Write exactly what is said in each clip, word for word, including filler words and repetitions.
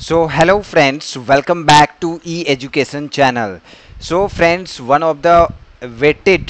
So hello friends, welcome back to e-education channel. So friends, one of the vetted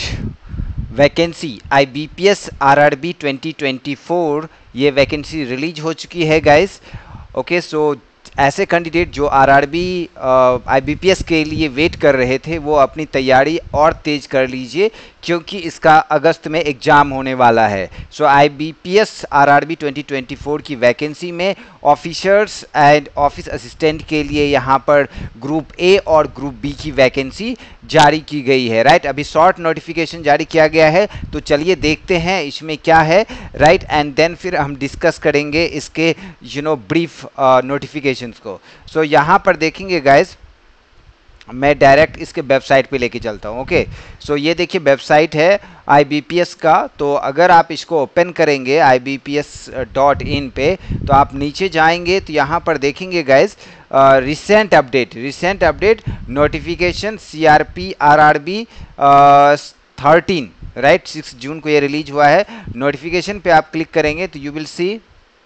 vacancy I B P S R R B twenty twenty four ये vacancy release हो चुकी है guys. Okay, so ऐसे candidate जो R R B I B P S के लिए wait कर रहे थे वो अपनी तैयारी और तेज कर लीजिए क्योंकि इसका अगस्त में एग्ज़ाम होने वाला है. So I B P S R R B twenty twenty four की वैकेंसी में ऑफिसर्स एंड ऑफिस असिस्टेंट के लिए यहाँ पर ग्रुप ए और ग्रुप बी की वैकेंसी जारी की गई है. राइट, अभी शॉर्ट नोटिफिकेशन जारी किया गया है, तो चलिए देखते हैं इसमें क्या है. राइट, एंड देन फिर हम डिस्कस करेंगे इसके यू नो ब्रीफ नोटिफिकेशंस को. सो so, यहाँ पर देखेंगे गाइज, मैं डायरेक्ट इसके वेबसाइट पे लेके चलता हूँ. ओके, सो ये देखिए वेबसाइट है आई बी पी एस का. तो अगर आप इसको ओपन करेंगे I B P S dot in पे, तो आप नीचे जाएंगे तो यहाँ पर देखेंगे guys recent update recent update notification C R P R R B thirteen. Right, six June को ये रिलीज हुआ है. नोटिफिकेशन पे आप क्लिक करेंगे तो यू विल सी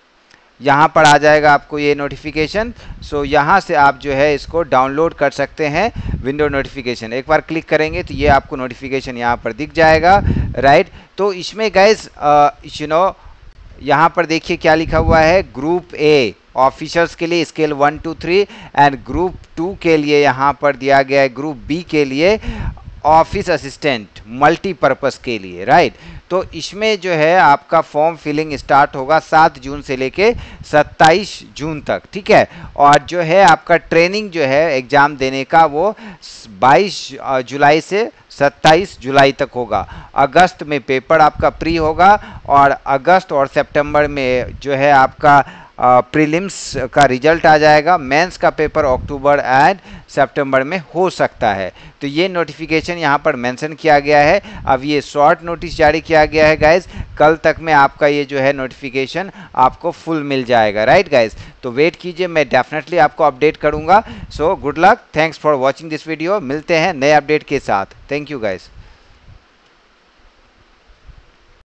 यहाँ पर आ जाएगा आपको ये नोटिफिकेशन. सो यहाँ से आप जो है इसको डाउनलोड कर सकते हैं विंडो नोटिफिकेशन. एक बार क्लिक करेंगे तो ये आपको नोटिफिकेशन यहाँ पर दिख जाएगा. राइट, तो इसमें गाइज यू नो यहाँ पर देखिए क्या लिखा हुआ है. ग्रुप ए ऑफिसर्स के लिए scale one two three and group two के लिए यहाँ पर दिया गया है ग्रुप बी के लिए ऑफिस असिस्टेंट मल्टीपर्पज़ के लिए. राइट, तो इसमें जो है आपका फॉर्म फिलिंग स्टार्ट होगा सात जून से लेके सत्ताईस जून तक. ठीक है, और जो है आपका ट्रेनिंग जो है एग्ज़ाम देने का वो बाईस जुलाई से सत्ताईस जुलाई तक होगा. अगस्त में पेपर आपका प्री होगा और अगस्त और सितंबर में जो है आपका प्रीलिम्स uh, का रिजल्ट आ जाएगा. मेंस का पेपर अक्टूबर एंड सितंबर में हो सकता है. तो ये नोटिफिकेशन यहाँ पर मेंशन किया गया है. अब ये शॉर्ट नोटिस जारी किया गया है गाइज. कल तक में आपका ये जो है नोटिफिकेशन आपको फुल मिल जाएगा. राइट गाइज, तो वेट कीजिए, मैं डेफिनेटली आपको अपडेट करूँगा. So good luck, thanks for watching this video. मिलते हैं नए अपडेट के साथ. Thank you guys.